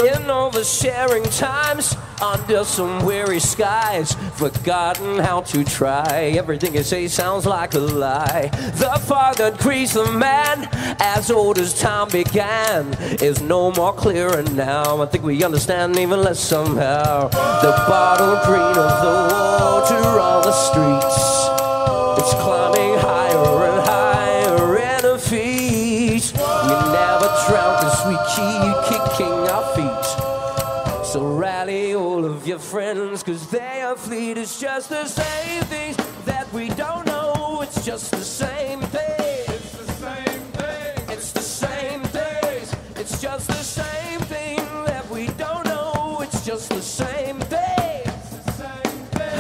In oversharing times, under some weary skies, forgotten how to try. Everything you say sounds like a lie. The fog that creates the man, as old as time began, is no more clearer now. I think we understand even less somehow. The bottle green of the water on the streets, it's climbing higher and higher in our feet. We never drown cause we keep kicking our feet. So rally all of your friends cause they are fleet. It's just the same things that we don't know. It's just the same thing. It's the same thing. It's the same things. It's just the same thing that we don't know. It's just the same thing. It's the same thing.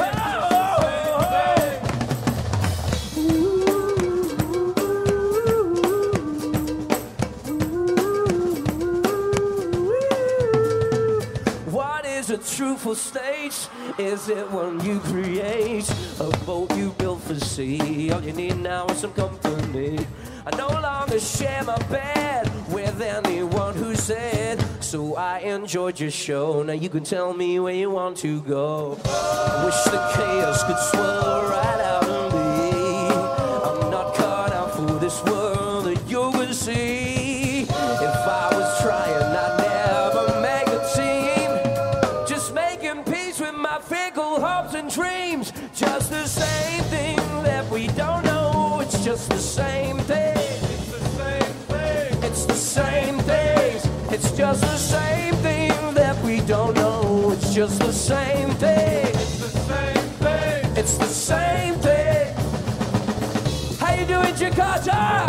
What is a truthful state? Is it one you create? A boat you built for sea? All you need now is some company. I no longer share my bed with anyone who said, so I enjoyed your show. Now you can tell me where you want to go. I wish the chaos could swirl right out of me. I'm not caught out for this world that you can see. If I was trying, I'd never make a team. Just making peace with my fickle hopes and dreams. Just the same thing that we don't know. It's just the same thing. It's the same thing. It's the same things. It's just the same thing that we don't know. It's just the same thing. It's the same thing. It's the same thing. How you doing, Jakarta?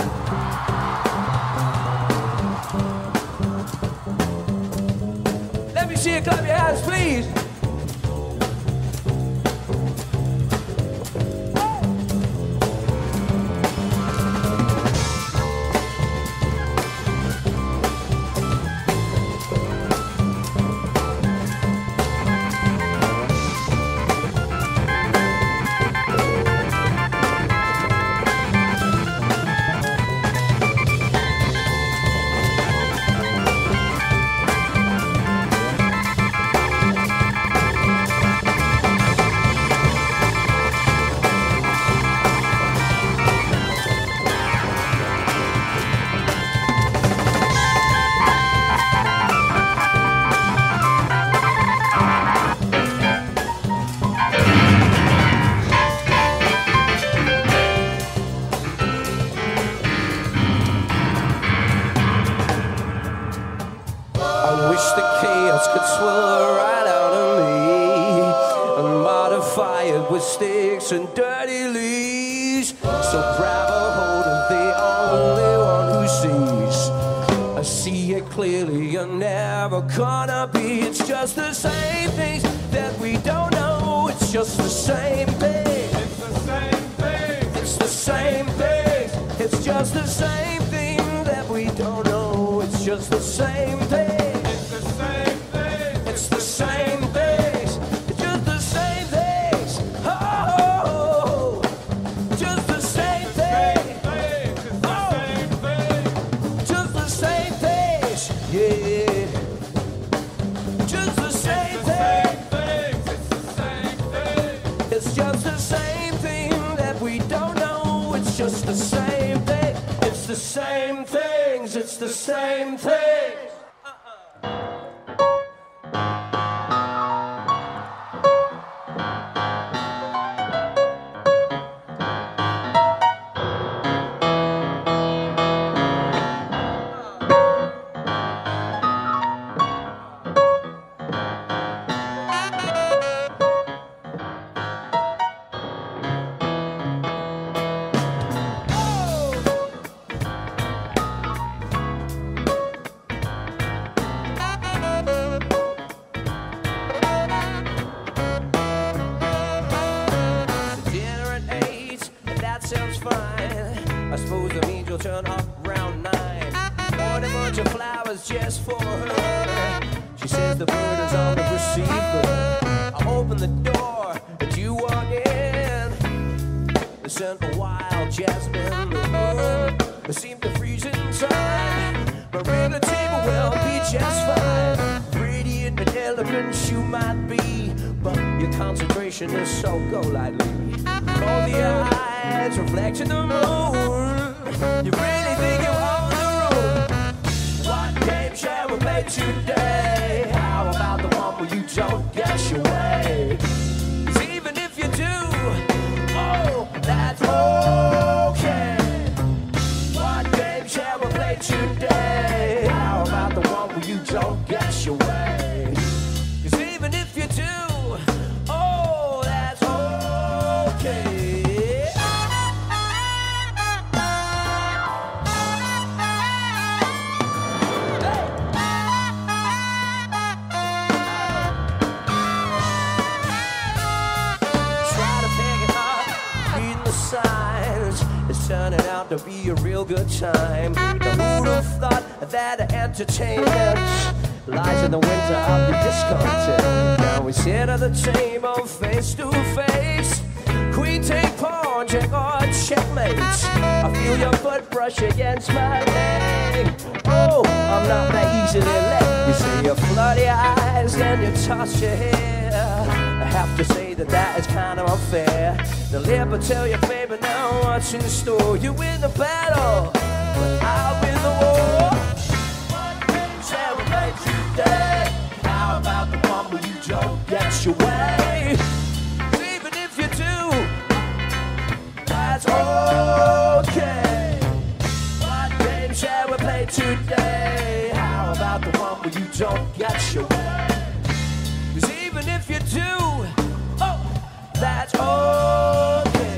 Let me see you clap your hands, please. I wish the chaos could swirl right out of me and modify it with sticks and dirty leaves. So grab a hold of the only one who sees. I see it clearly, you're never gonna be. It's just the same things that we don't know. It's just the same thing. It's the same thing. It's the same thing. It's just the same thing that we don't know. It's just the same thing. It's the same thing. It's the same things. It's just the same things. Oh, just the same thing. Oh, just the same things. Yeah. Just the same thing. It's the same thing. It's just the same thing that we don't know. It's just the same thing. It's the same things. It's the same thing. Sounds fine. I suppose the means will turn up round 9. Bought a bunch of flowers just for her. She says the burden's on the receiver. I open the door and you walk in. The scent of wild jasmine, the room seemed to freeze in time. But around the table will be just fine. your concentration is so go lightly. Close the eyes, reflect in the moon. You really think you own the room? What game shall we play today? How about the one where you don't get your way? 'Cause even if you do, oh, that's okay. What game shall we play today? How about the one where you don't get your way? 'Cause even if you do, oh, that's okay. Try to pick it up, reading the signs. It's turning out to be a real good time. Who'd have thought that entertainment lies in the winter of the discontent? Now we sit at the table face to face. Queen take pawn, check or checkmate. I feel your foot brush against my leg. Oh, I'm not that easily led. You see you flood your eyes, then you toss your hair. I have to say that is kind of unfair. The lip will tell you, baby, now what's in store. You win the battle, but I'll win the war. What game shall we play today? How about the one where you don't get your way? Even if you do, that's okay. What game shall we play today? How about the one where you don't get your way? 'Cause even if you do, oh, that's okay.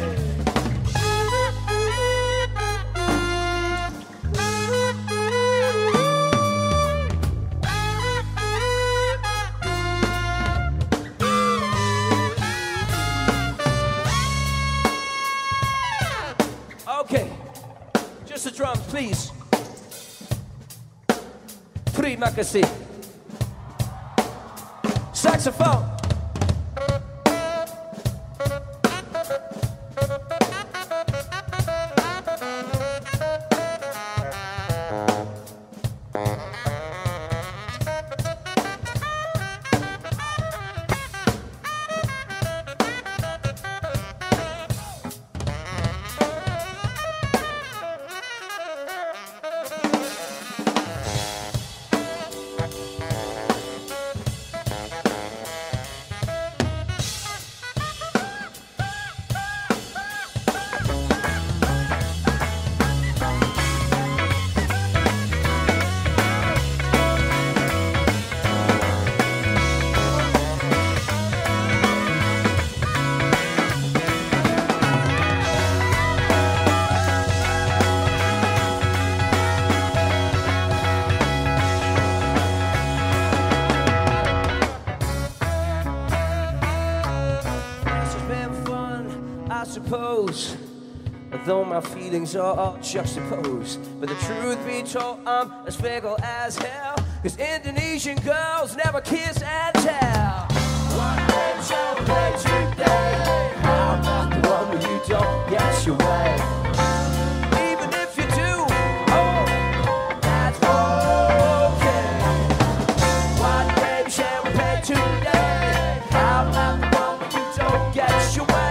Okay, just the drums, please. Prima che sì. Saxophone. Suppose, though my feelings are all juxtaposed, but the truth be told, I'm as fickle as hell. 'Cause Indonesian girls never kiss and tell. What game shall we play today? How about the one where you don't get your way? Even if you do, oh, that's okay. What game shall we play today? How about the one where you don't get your way?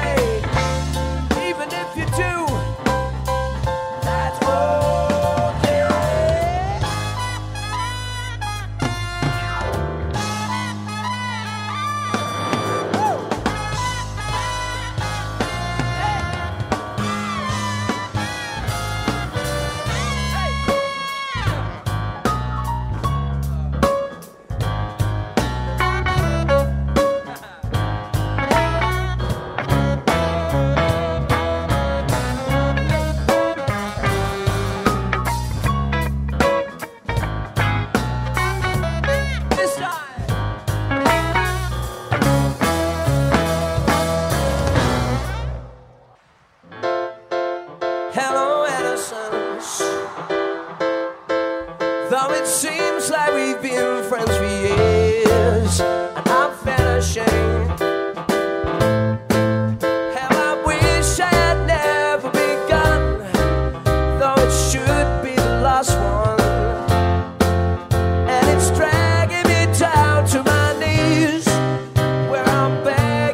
Hello, innocence. Though it seems like we've been friends for years, and I'm finishing. Hell, I wish I had never begun, though it should be the last one. And it's dragging me down to my knees, where I'm begging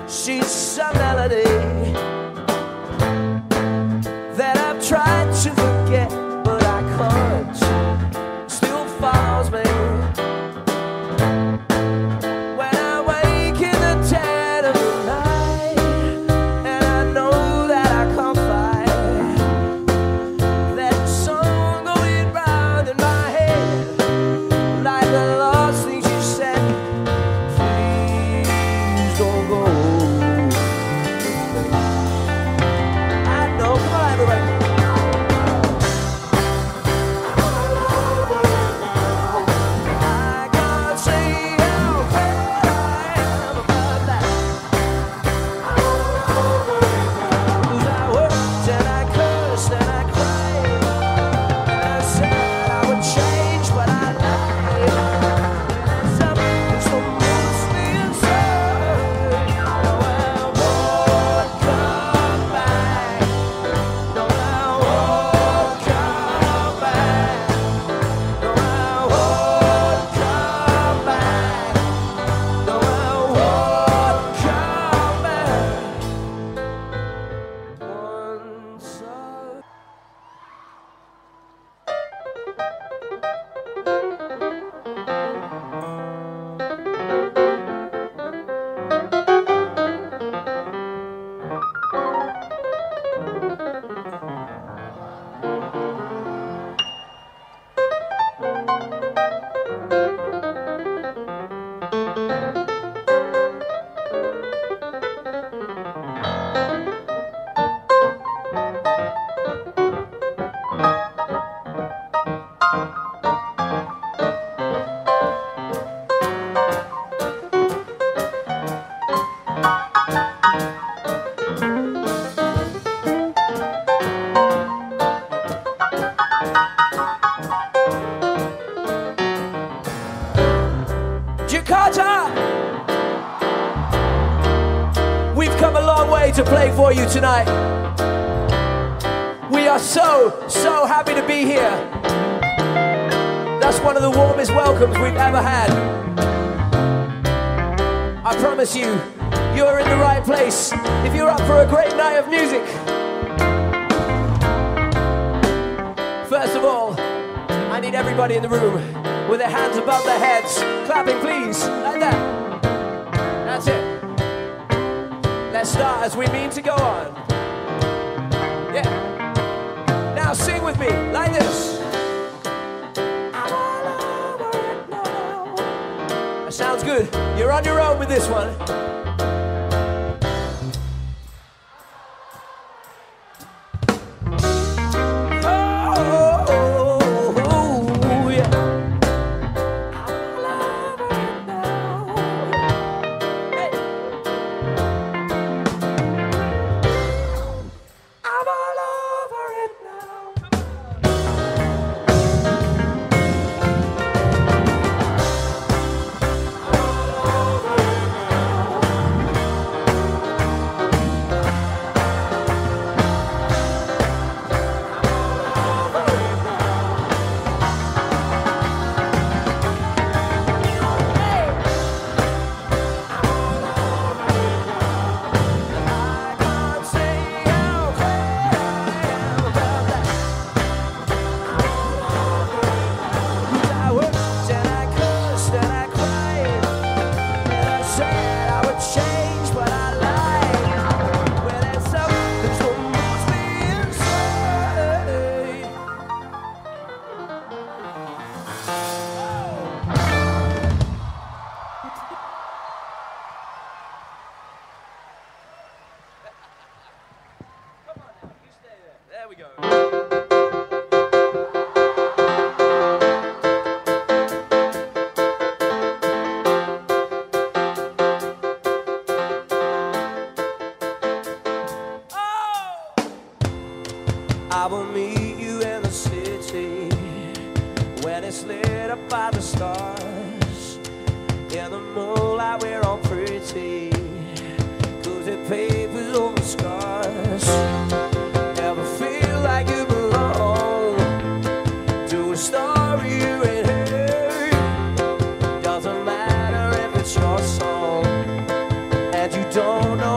She's a melody that I've tried to forget, but I can't. Still follows me when I wake in the dead of the night, and I know that I can't fight that song going round in my head like the last thing she said. Please don't go. Jakarta! We've come a long way to play for you tonight. We are so happy to be here. That's one of the warmest welcomes we've ever had. I promise you, you're in the right place if you're up for a great night of music. First of all, I need everybody in the room with their hands above their heads, clapping please, like that. That's it. Let's start as we mean to go on. Yeah. Now sing with me, like this. That sounds good. You're on your own with this one. There we go. I will meet you in the city when it's lit up by the stars. In the moonlight we're all pretty, 'cause it papers over scars. Never feel like you belong to a story you ain't heard. Doesn't matter if it's your song and you don't know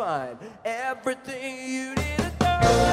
find everything you need to know.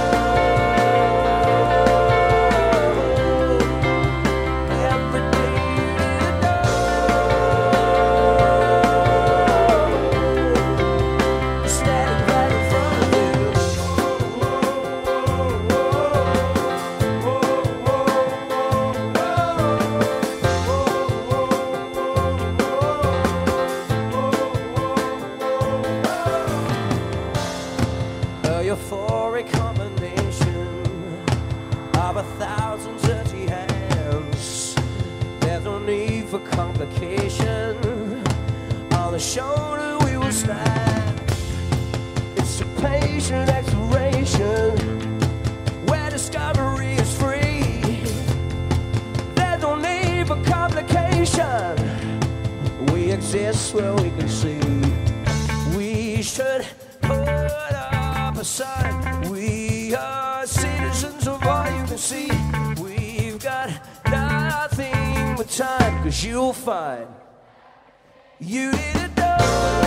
Euphoric combination of 1,000 dirty hands. There's no need for complication. On the shoulder we will stand. It's a patient exploration where discovery is free. There's no need for complication. We exist where we can see. We should put up a sign. We are citizens of all you can see. We've got nothing but time, 'cause you'll find you didn't know.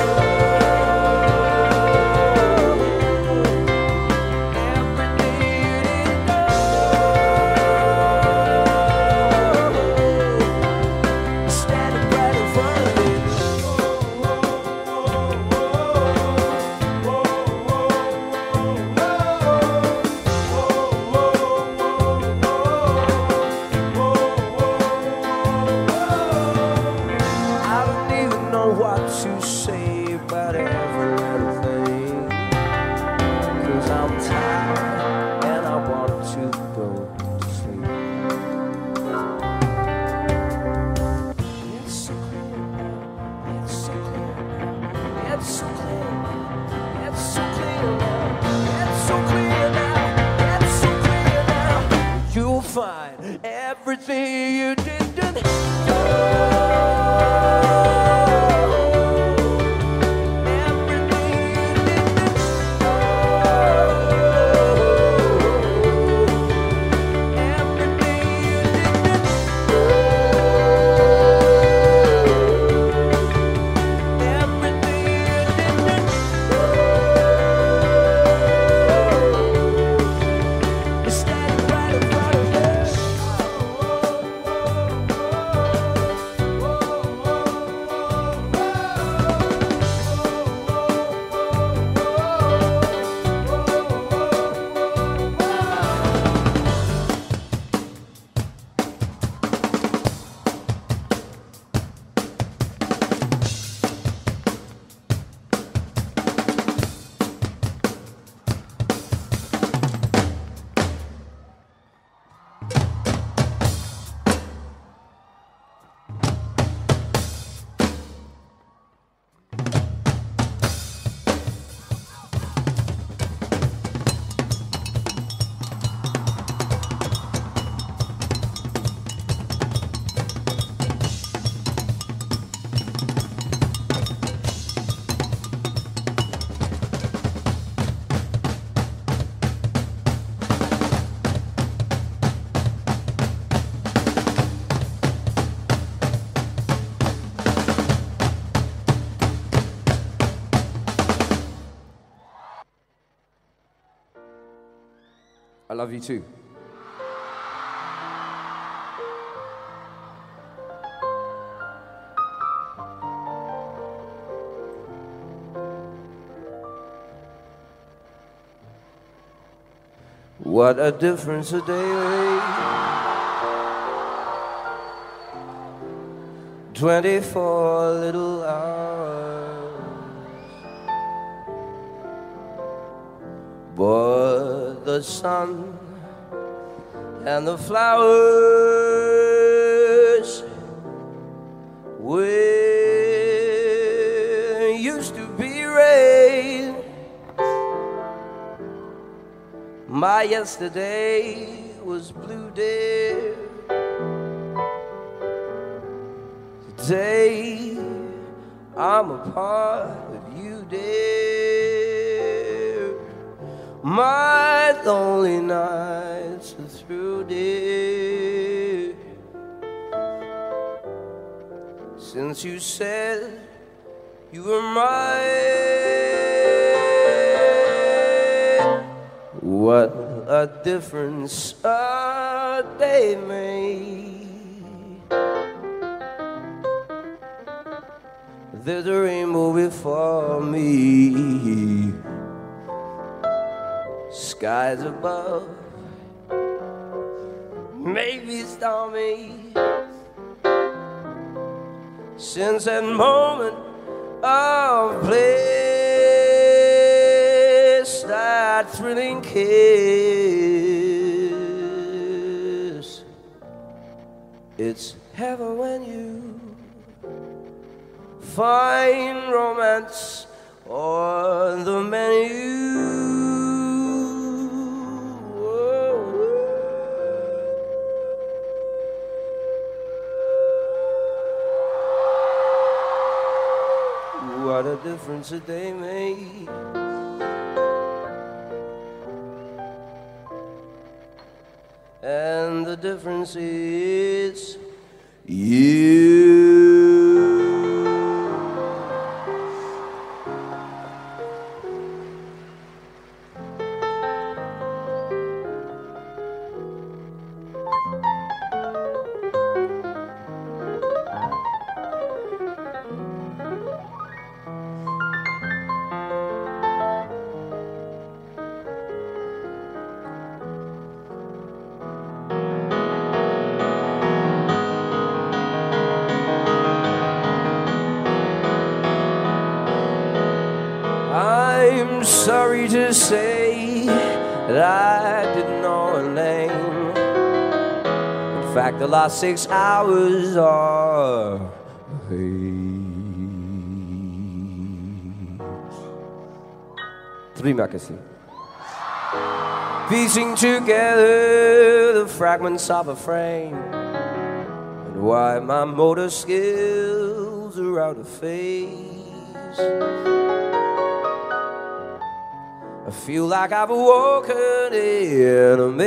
What to say about everything, 'cause I'm tired and I want to go to sleep. It's so clear now, it's so clear now, it's so clear now, it's so clear now, it's so clear now, it's so clear now. You'll find everything you didn't know. I love you too. What a difference a day makes. 24 little hours, but the sun and the flowers where used to be rain. My yesterday was blue, dear. Today I'm a part of you, dear. My lonely nights are through, dear, since you said you were mine. What a difference a day made. There's a rainbow before me, skies above, maybe stormy. Since that moment of bliss, that thrilling kiss, it's heaven when you find romance on the menu. What a difference a day made. And the difference is you. I'm sorry to say that I didn't know her name. In fact, the last 6 hours are Terima kasih. Piecing together the fragments of a frame, and why my motor skills are out of phase. I feel like I've awoken in a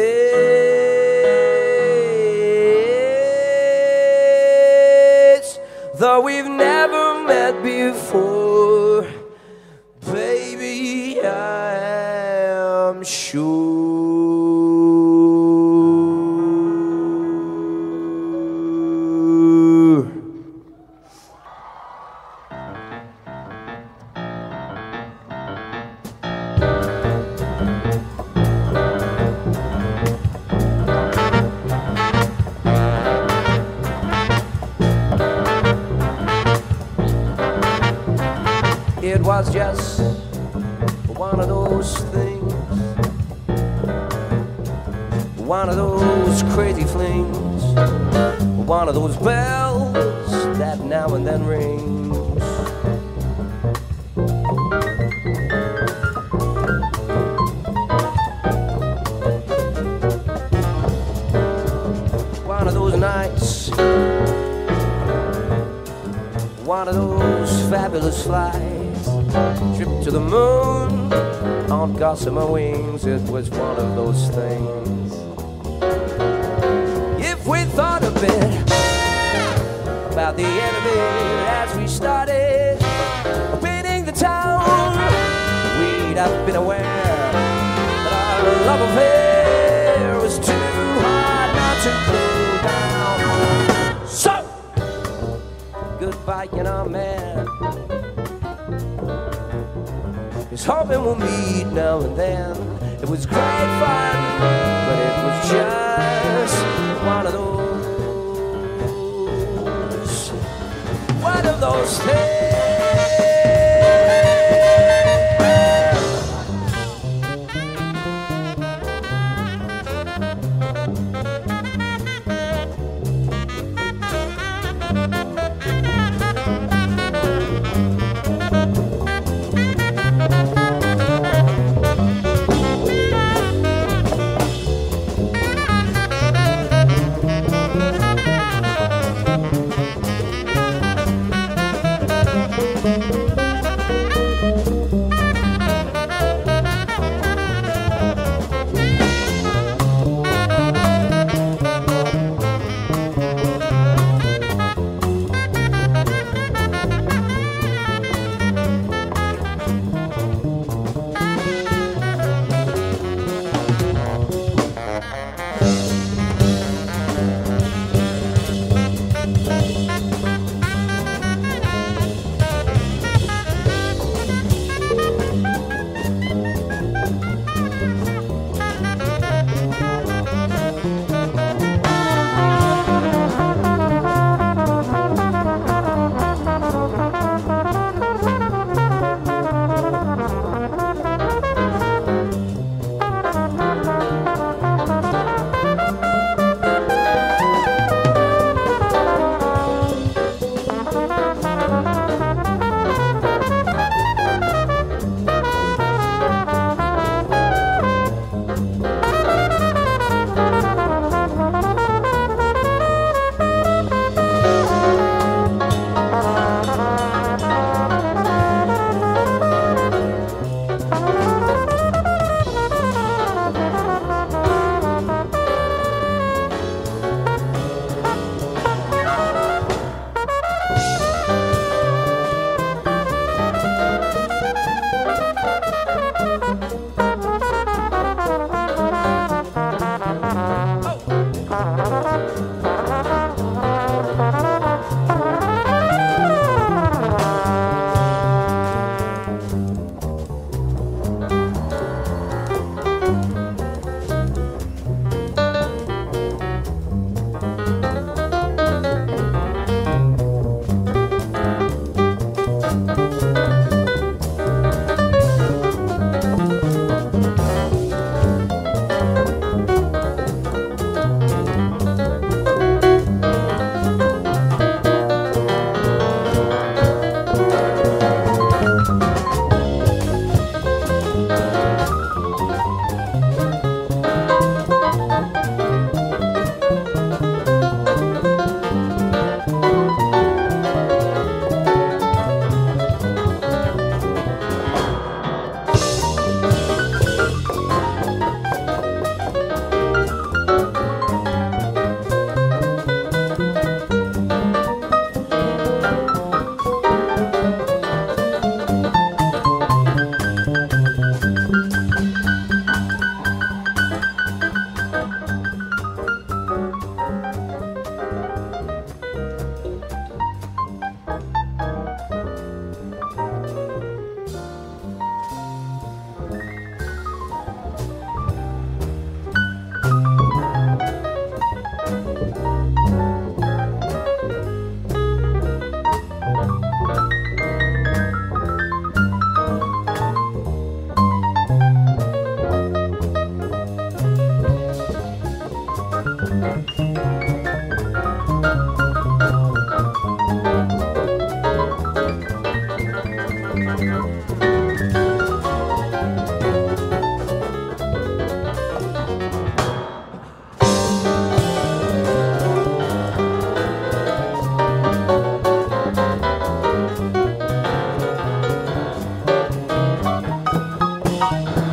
maze, though we've never met before. Baby, I am sure. It was just one of those things, one of those crazy flings, one of those bells that now and then rings. One of those nights, one of those fabulous flights, trip to the moon on gossamer wings. It was one of those things. If we thought a bit about the end of it as we started winning the town, we'd have been aware that our love affair was too hard not to cool down. So, goodbye, you know, man. Just hoping we'll meet now and then. It was great fun, but it was just one of those things.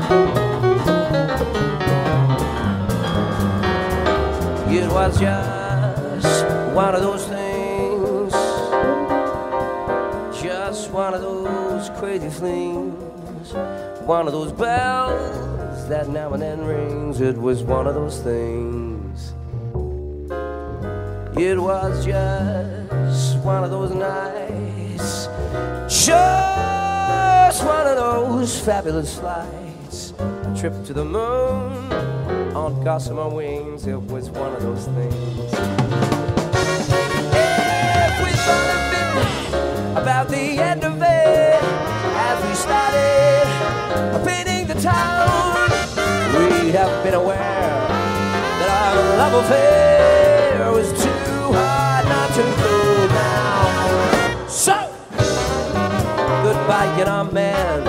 It was just one of those things, just one of those crazy flings, one of those bells that now and then rings. It was one of those things. It was just one of those nights, just one of those fabulous flights, a trip to the moon on gossamer wings. It was one of those things. If we thought have been about the end of it, as we started painting the town, we'd have been aware that our love affair was too hard not to go down. So, goodbye, young man.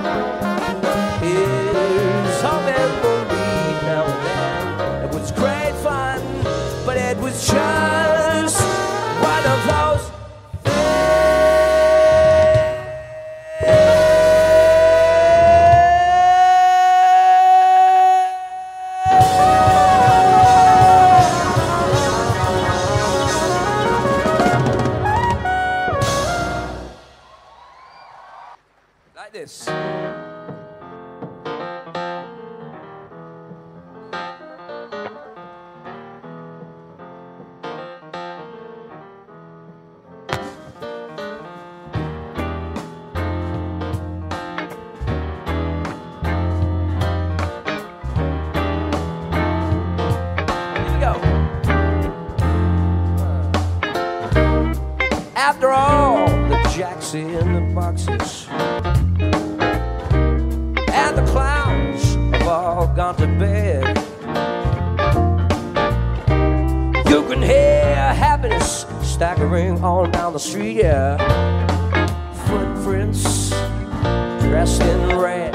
Here's our memory now and then. It was great fun, but it was just one of those like this. After all, the jacks in the boxes and the clowns have all gone to bed. You can hear happiness staggering on down the street, yeah. Footprints dressed in red,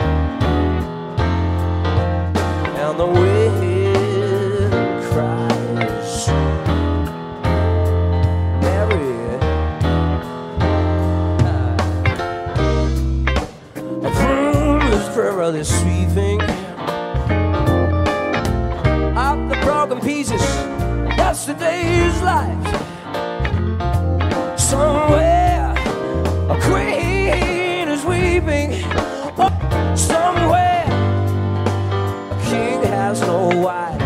and the wind cries, Mary. This sweeping up the broken pieces of yesterday's life. Somewhere a queen is weeping. Oh, somewhere a king has no wife,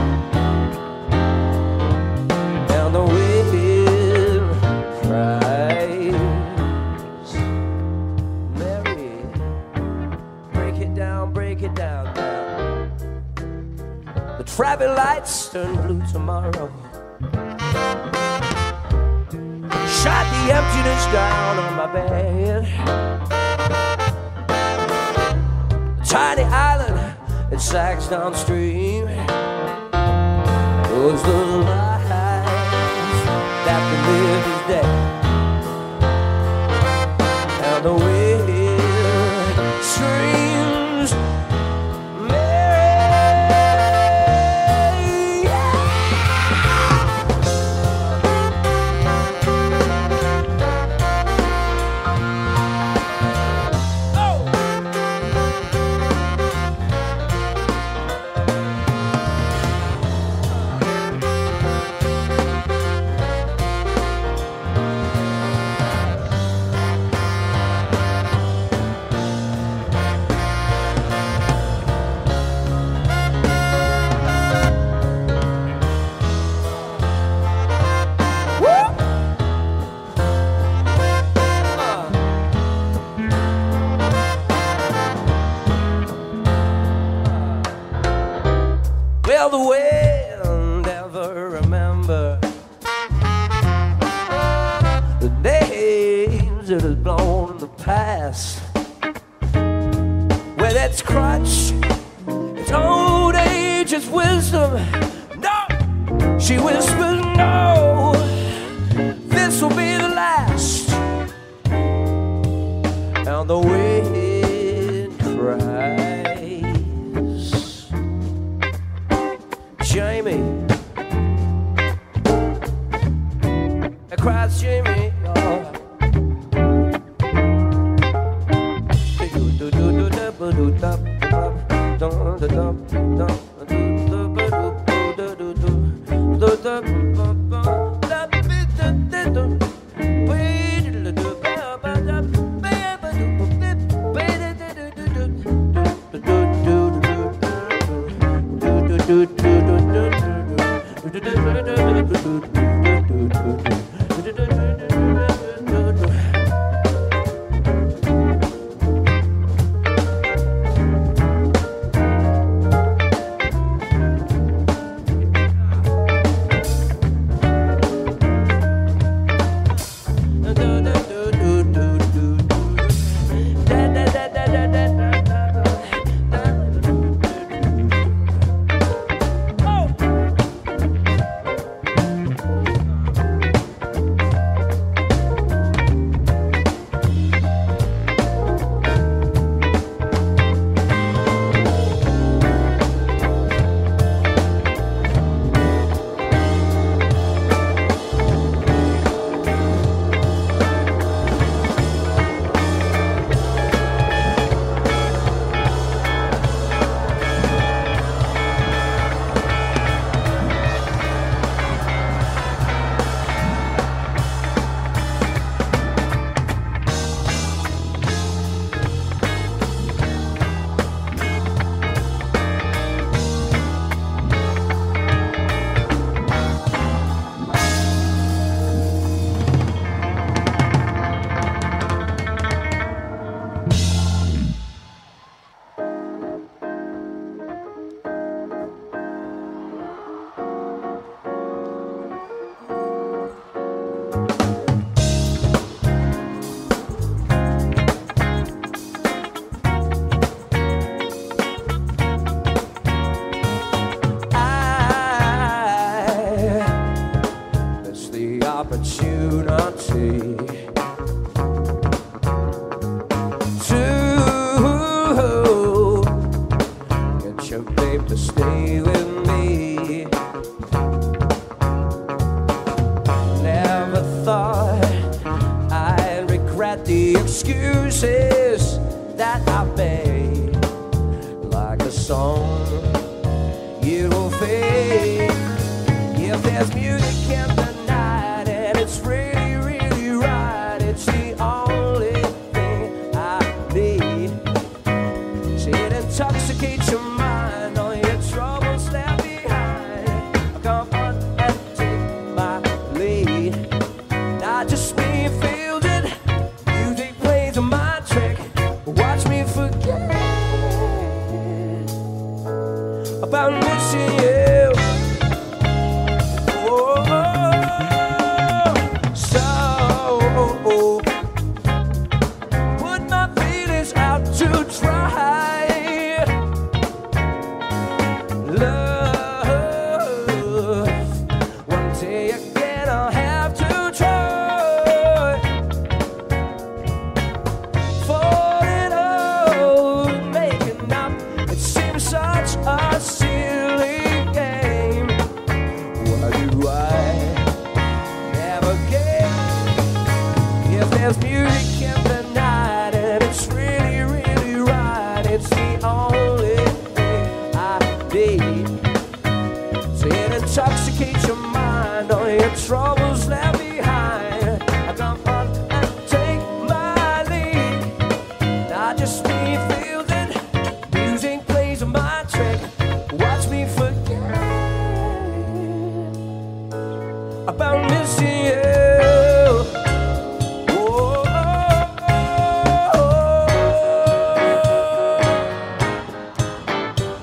and the wind cries, Mary. Break it down now. The traffic lights turn blue tomorrow. Shot the emptiness down on my bed. A tiny island, it sags downstream. Was the life that we live is dead, and the wind screams, will the wind ever remember the names it has blown in the past? With its crutch, its old age, its wisdom. No, she whispers, no, this will be the last. And the wind cries, Jamie, it cries, Jamie, oh. Don't opportunity to get your babe to stay with me. Never thought I'd regret the excuses that I made. Like a song, you will fade. If there's music in the night and it's really, really right, it's the only thing I need. See, it intoxicates your mind, all your troubles left behind. I come on and take my lead. Not just me feels it, music plays my trick. Watch me forget about missing you. There's music in the night and it's really, really right. It's the only thing I need. So it intoxicates your mind, all your troubles left behind. I come on and take my lead. Not just me feels it, music plays my trick. Watch me forget about missing you.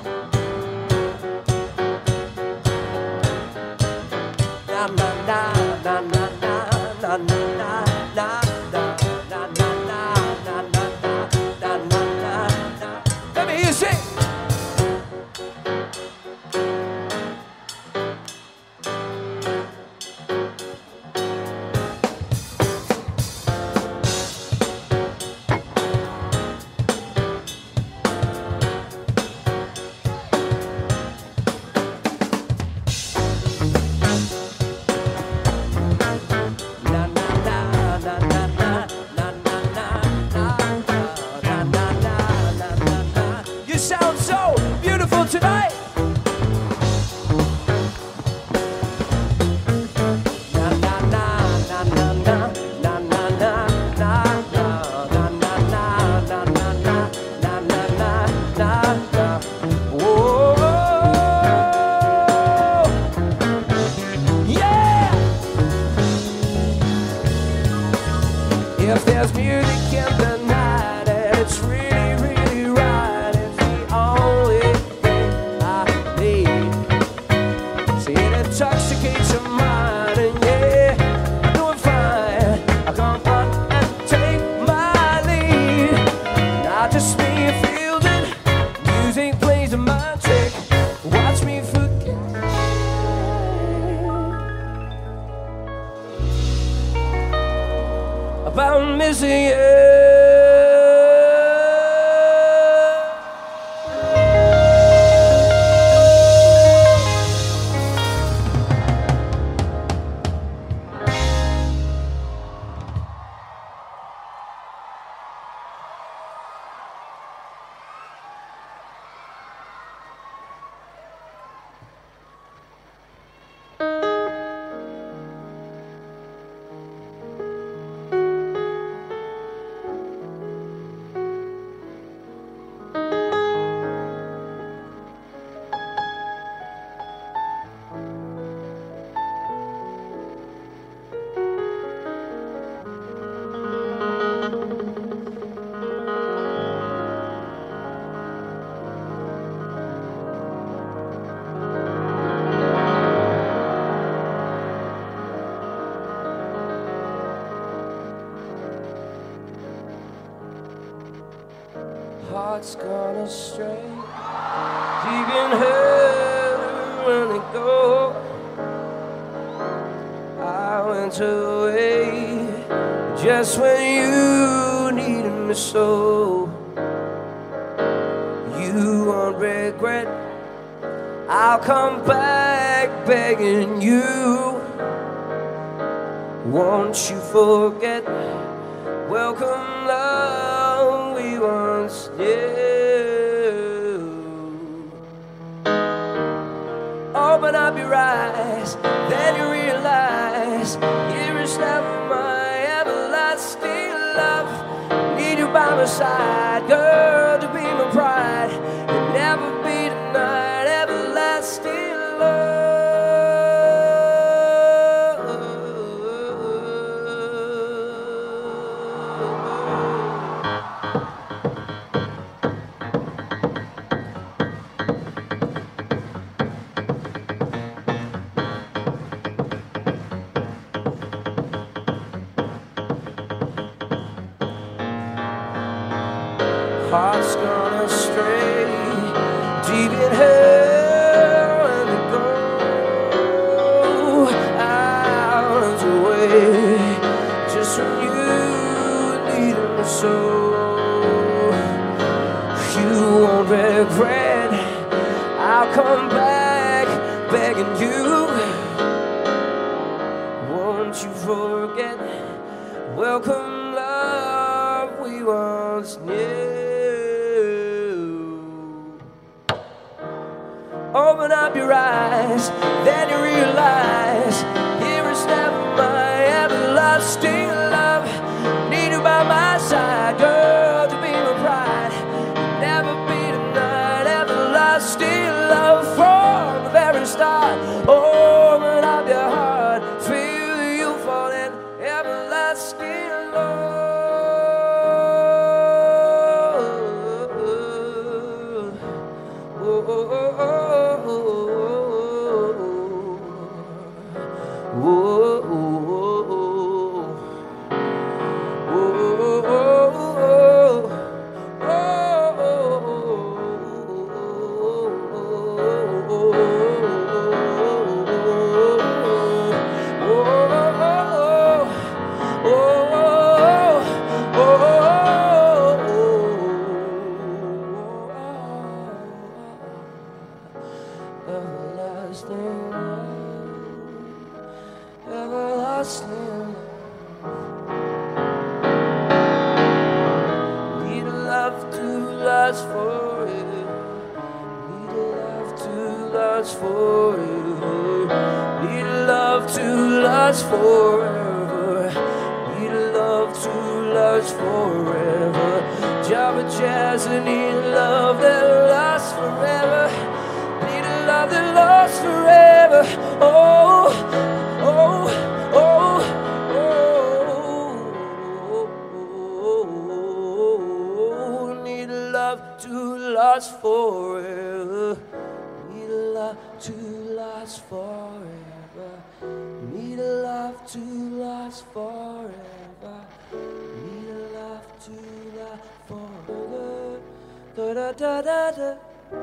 Nah. tonight. If there's music in the night and it's really, really right, it's the only thing I need. See, it intoxicates your mind, and yeah, I'm doing fine. I come on and take my lead. Not just me feels it, music plays a mind trick. Watch me forget about missing you. Heart's gone astray, deep in her when it go. I went away just when you needed me so. You won't regret, I'll come back begging you. Won't you forget, welcome love we once knew. Open up your eyes, then you realize here is never my everlasting love. Need you by my side, girl, to be my pride, and never be denied everlasting love. Heart's gone astray, deep in hell and to go. Out away, just when you needed me so. You won't regret, I'll come back begging you. Won't you forget, welcome love we once knew. Open up your eyes, then you realize here is never my everlasting love. Need you by my side, girl, to be my pride, never be denied everlasting love from the very start. Open up your heart, feel you falling, everlasting love. Oh, oh, oh, oh. Everlasting love, everlasting love. Need a love to last forever. Need a love. last forever. Need love to last forever. Need love to last forever. Java Jazz, I need love that lasts forever. Need a love that lasts forever. Oh, oh, oh, oh. Need love to last forever. Need love to last forever. Need love to last forever. Need love to last forever. Da da da da da.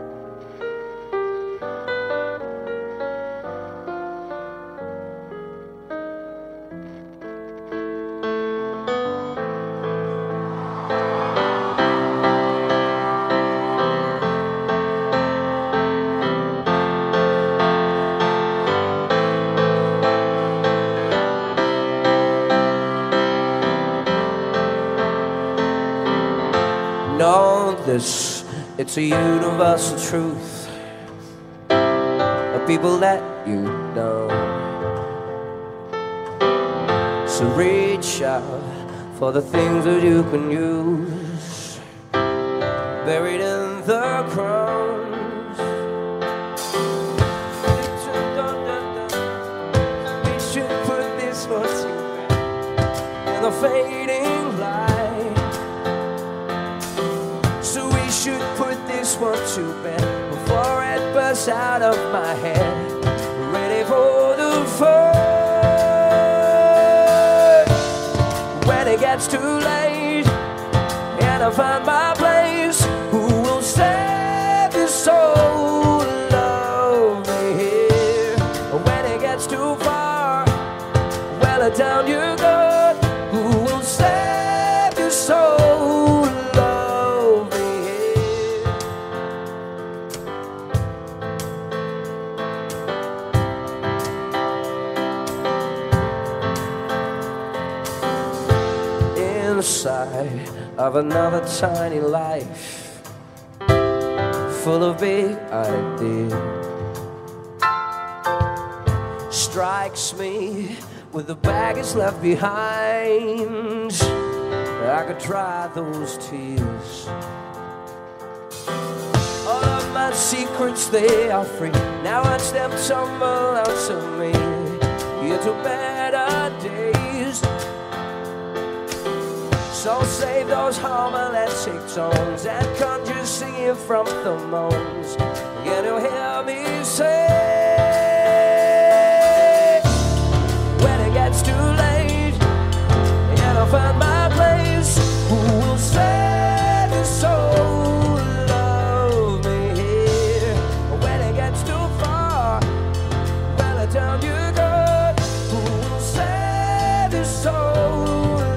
Know this, it's a universal truth of people that you know. So reach out for the things that you can use, buried in the ground. We should put this one in the fading light. Should put this one to bed before it bursts out of my head. Ready for the fun. When it gets too late and I find my place, who will save this soul? Love me here. When it gets too far, well, down you go. Who will save this soul? Inside of another tiny life, full of big ideas, strikes me with the baggage left behind. I could dry those tears. All of my secrets, they are free. Now watch them tumble out to me into better days. So save those homiletic tones and conjure singing from the moans. Can you hear me say, when it gets too late and I find my place, who will save his soul? Love me here. When it gets too far, well, down you go. Who will save his soul?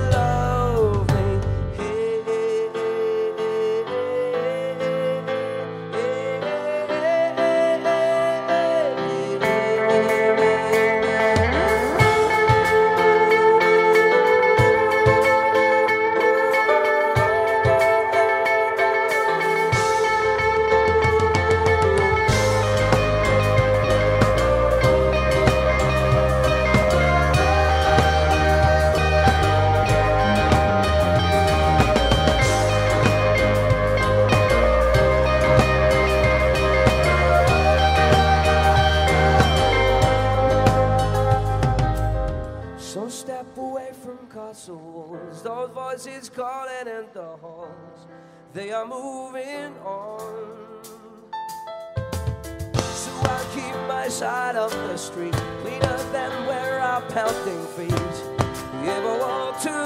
So step away from castle walls, those voices calling in the halls, they are moving on. So I'll keep my side of the street cleaner than where our pounding feet ever walk to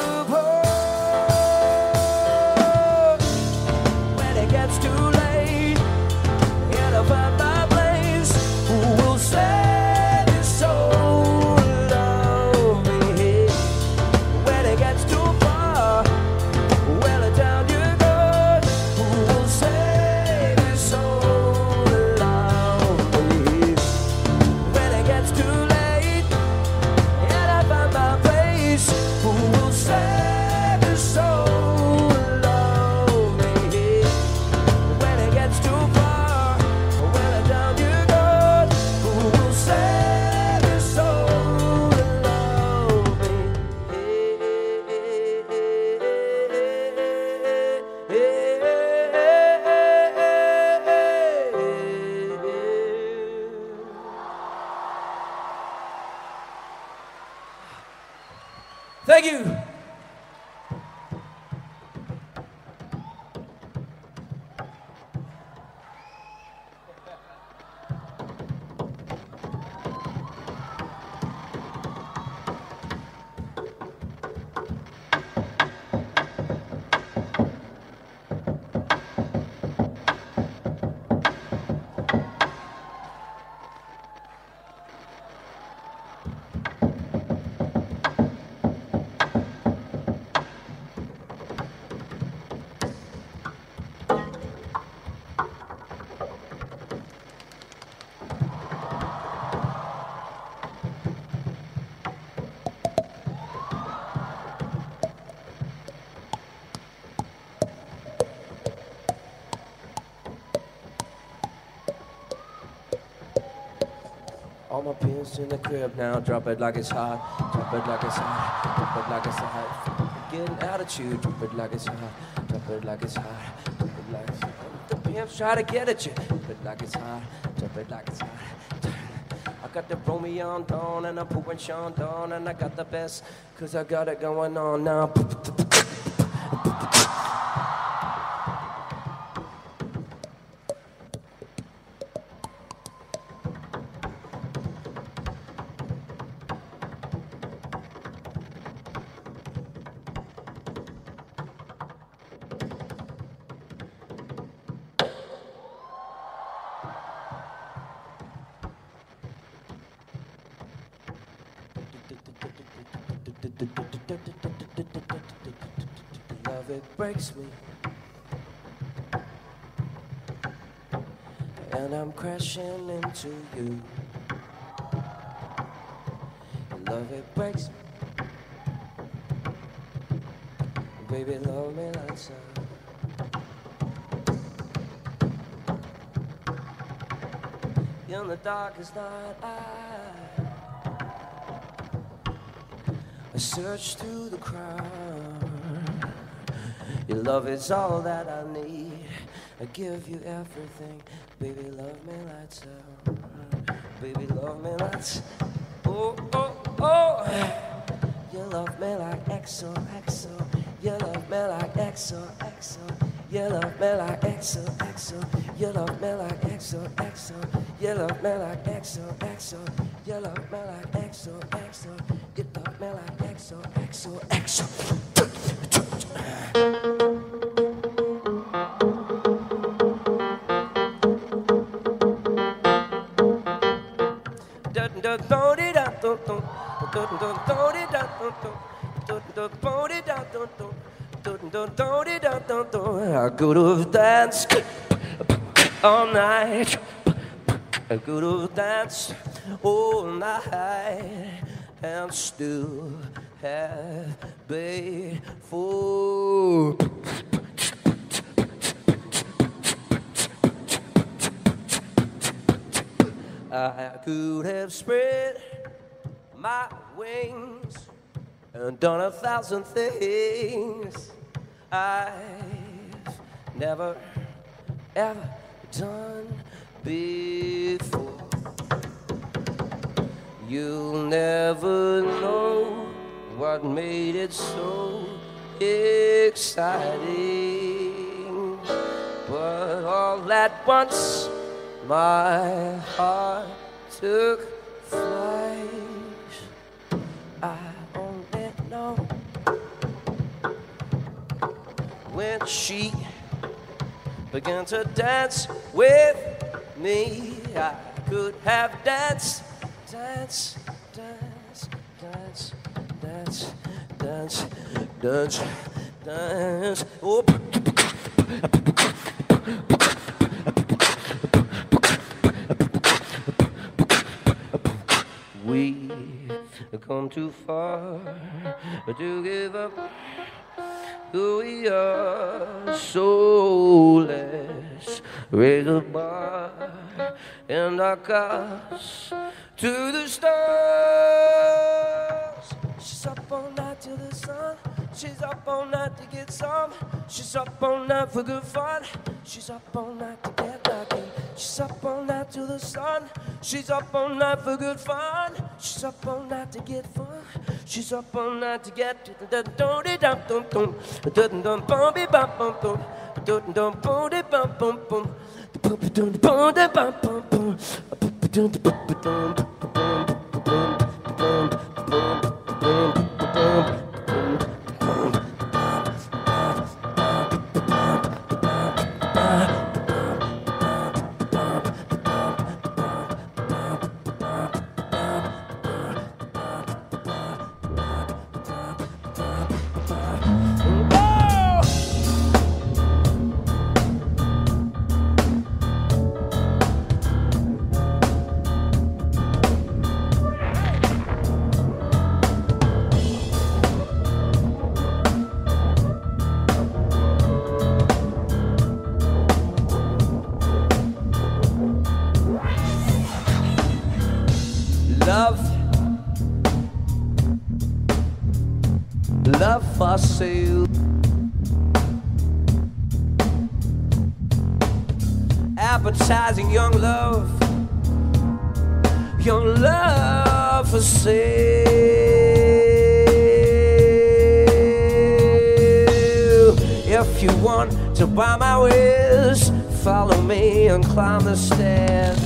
pause. When it gets too late and I find my place, who will save his soul? Who will say Thank you. All my pins in the crib now, drop it like it's hot, drop it like it's hot, drop it like it's hot. Get an attitude, drop it like it's hot, drop it like it's hot, drop it like it's hot. The pimps try to get at you, drop it like it's hot, drop it like it's hot. I got the Romeo on Dawn and I'm pouring Sean Dawn and I got the best, cause I got it going on now. Love, it breaks me, and I'm crashing into you. Love, it breaks me, baby, love me like so. In the darkest night, I search through the crowd. Your love is all that I need. I give you everything. Baby, love me lights out. Baby, love me lights. Oh, oh, oh. You love me like XO, XO. You love me like XO, XO. You love me like XO, XO. You love me like XO, XO. You love me like XO, XO. You love me like XO, XO. You love me like XO, XO, XO. I could have danced all night. I could have danced all night and still have paid for. I could have spread my wings and done 1,000 things I've never, ever done before. You'll never know what made it so exciting, but all at once my heart took flight. I only know when she began to dance with me, I could have danced, dance, dance, dance, dance, dance, dance, dance. Oh. We've come too far to give up who we are, so let's raise the bar and our cars to the stars. She's up all night till the sun. She's up all night to get some. She's up all night for good fun. She's up all night to get lucky. She's up all night to the sun. She's up all night for good fun. She's up all night to get fun. She's up all night to get to the dum dum dum dum dum dum bum bum bum bum dum dum bum bum bum bum dum dum bum bum bum bum dum dum bum love for sale. Advertising young love for sale. If you want to buy my wares, follow me and climb the stairs.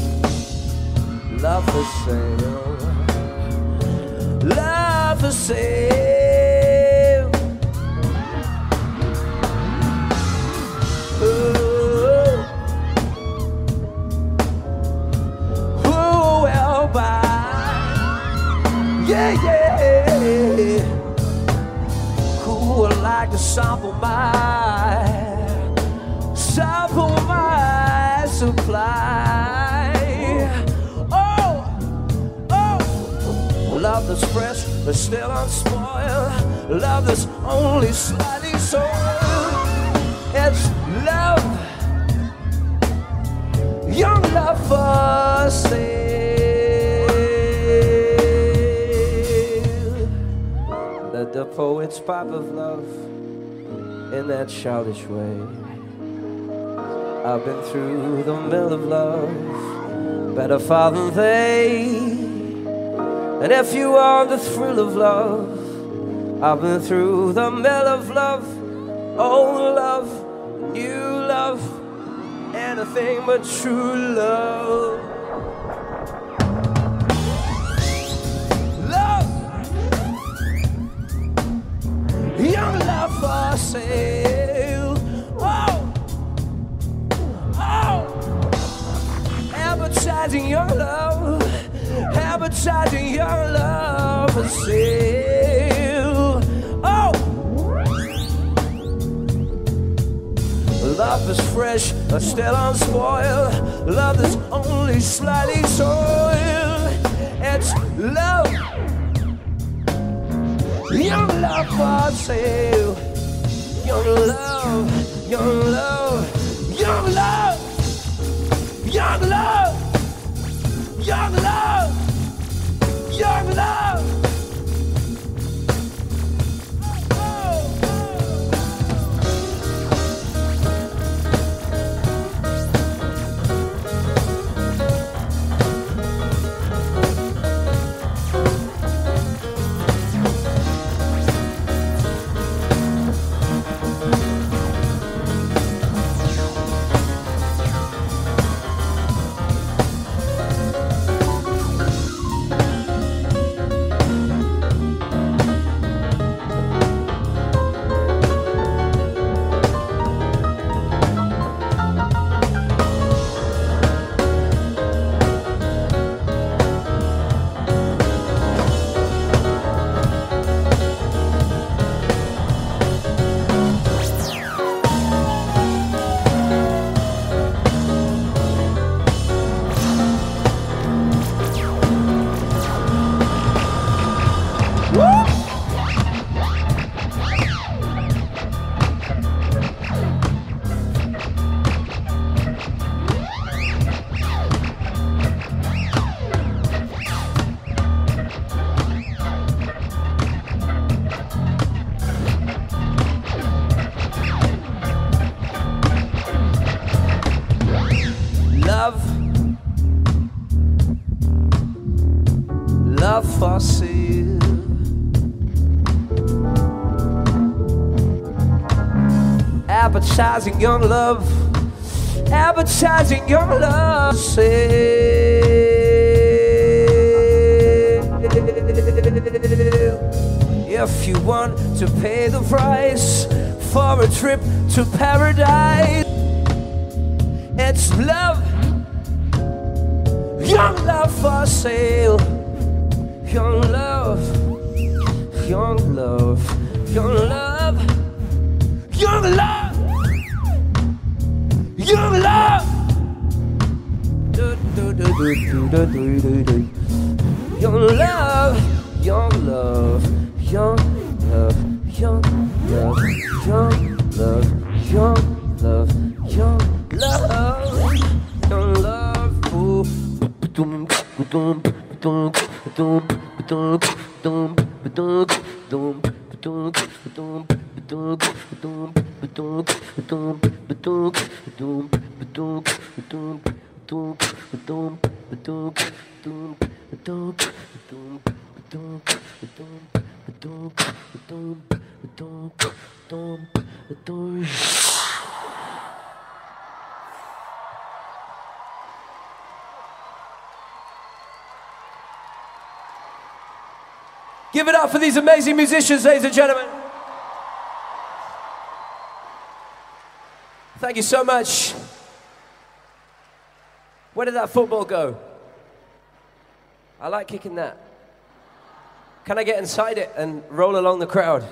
Love for sale. Love for sale. Who will buy? Yeah, yeah. Who would like to sample my supply? Love that's fresh but still unspoiled. Love that's only slightly soiled. It's love, young love for sale. Let the poets pipe of love in that childish way. I've been through the mill of love, better far than they. And if you want the thrill of love, I've been through the mill of love, old love, new love, anything but true love. Love, young love for sale. Oh, oh, advertising young love. Advertising your love for sale. Oh, love is fresh but still unspoiled. Love is only slightly soiled. It's love, young love for sale. Young love, young love, young love, young love. Young love, young love. love for sale. Advertising young love, advertising young love. If you want to pay the price for a trip to paradise, it's love, young love for sale. Young love, young love, young love, young love, young love. Young love, young love, young love, young love, young love, young love, young love, young love. Give it up for these amazing musicians, ladies and gentlemen. Thank you so much. Where did that football go? I like kicking that. Can I get inside it and roll along the crowd?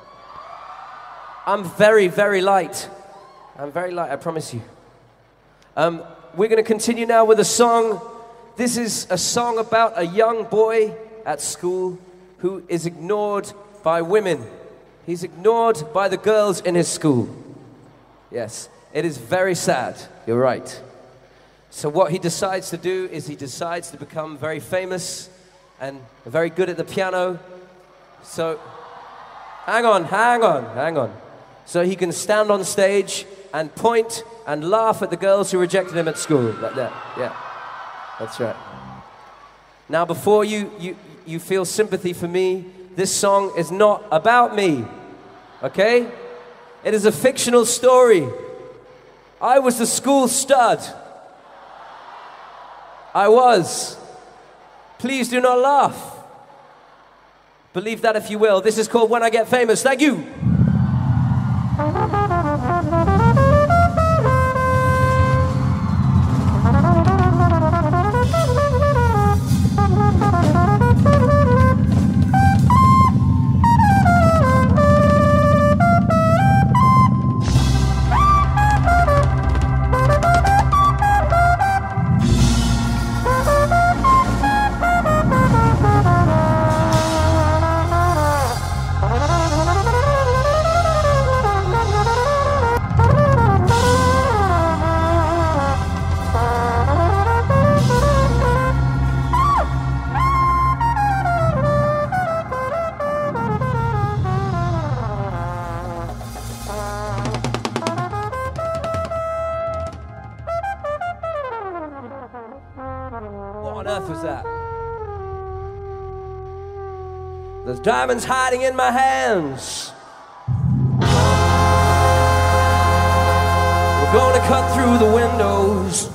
I'm very, very light. I'm very light, I promise you. We're going to continue now with a song. This is a song about a young boy at school who is ignored by women. He's ignored by the girls in his school. Yes, it is very sad. You're right. So what he decides to do is he decides to become very famous and very good at the piano. So, hang on. So he can stand on stage and point and laugh at the girls who rejected him at school. Like that, yeah. That's right. Now before you feel sympathy for me, this song is not about me, okay? It is a fictional story. I was the school stud. I was. Please do not laugh. Believe that if you will. This is called When I Get Famous. Thank you. There's diamonds hiding in my hands. We're gonna cut through the windows.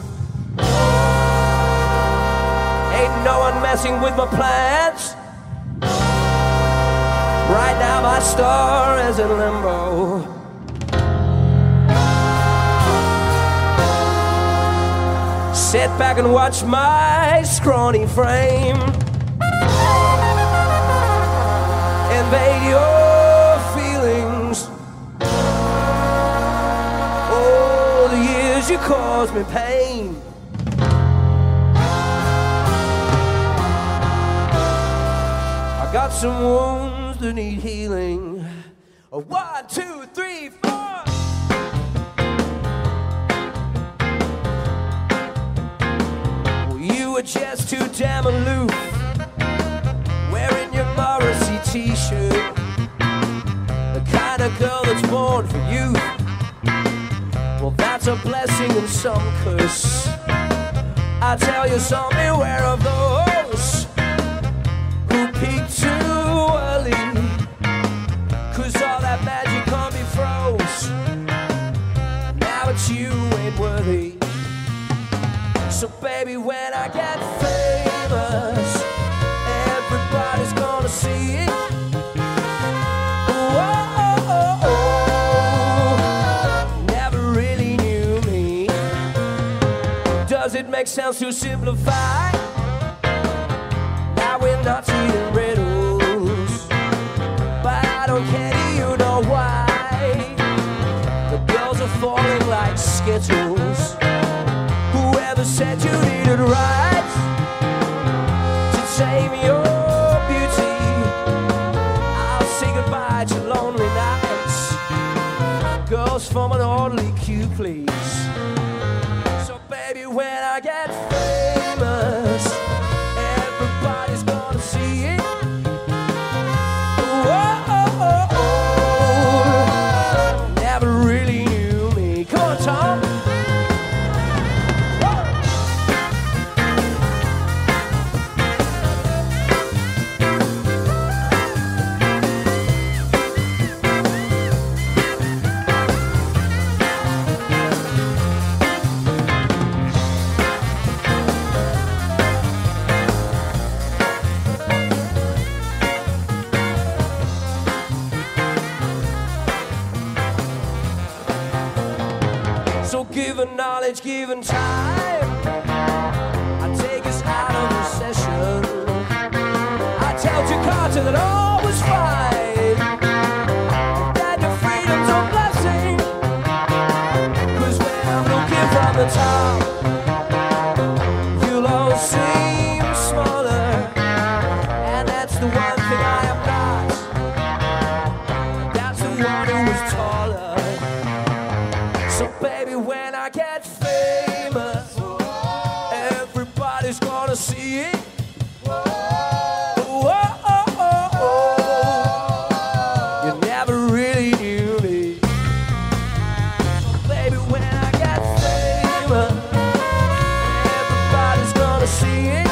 Ain't no one messing with my plans. Right now my star is in limbo. Sit back and watch my scrawny frame invade your feelings. Oh, the years you caused me pain. I got some wounds that need healing. 1, 2, 3, 4. Well, you were just too damn aloof, wearing your Morrissey t-shirt, the kind of girl that's born for you. Well, that's a blessing and some curse. I tell you, some beware of those who peak too early, 'cause all that magic on me froze. Now it's you ain't worthy. So baby, when I get famous, everybody's gonna see it. Whoa, never really knew me. Does it make sense to simplify? Now we're not eating riddles, but I don't care, do you know why? The girls are falling like Skittles. Whoever said you needed rights to tame your beauty? I'll say goodbye to lonely nights. Girls from an orderly queue, please. So baby, when I get famous, everybody's gonna see it. Whoa, never really knew me. Come on, Tom. So given knowledge, given time, I take us out of recession. I tell Jakarta that all was fine, that your freedom's a blessing. 'Cause when I'm looking from the top, you'll all seem smaller, and that's the one thing I am not. That's the one who was taller. So baby, when I get famous, everybody's gonna see it. Whoa, you never really knew me. So baby, when I get famous, everybody's gonna see it.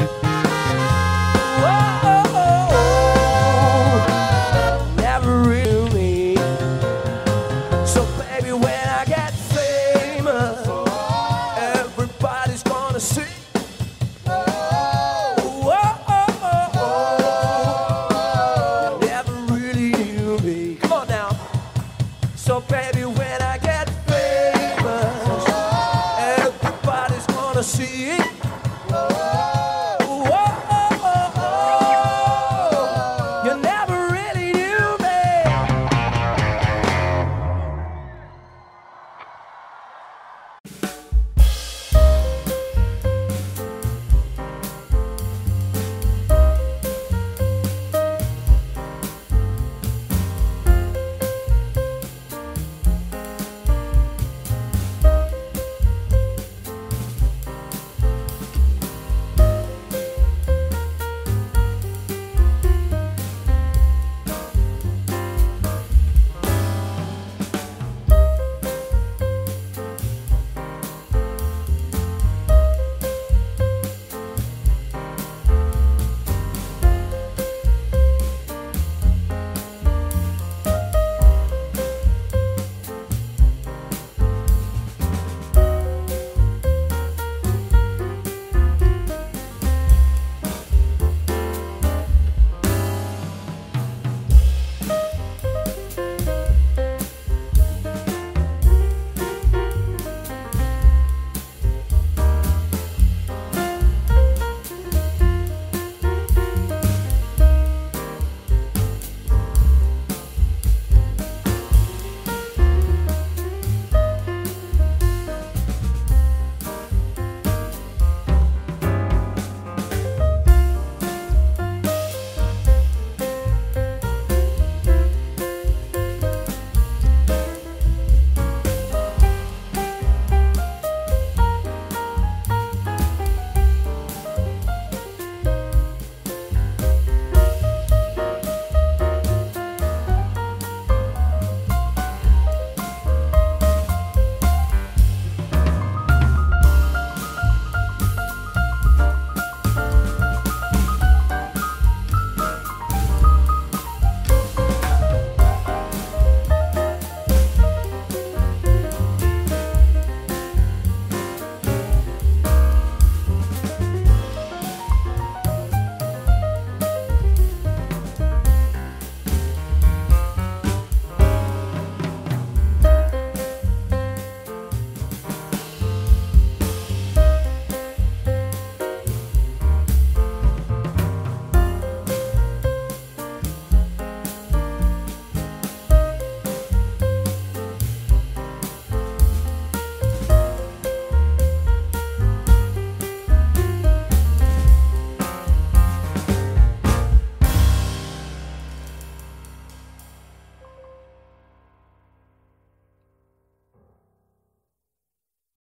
Whoa, never really knew me. So baby, when I get famous, everybody's gonna see. Whoa, you never really knew me. Come on now. So baby, when I get famous, everybody's gonna see it.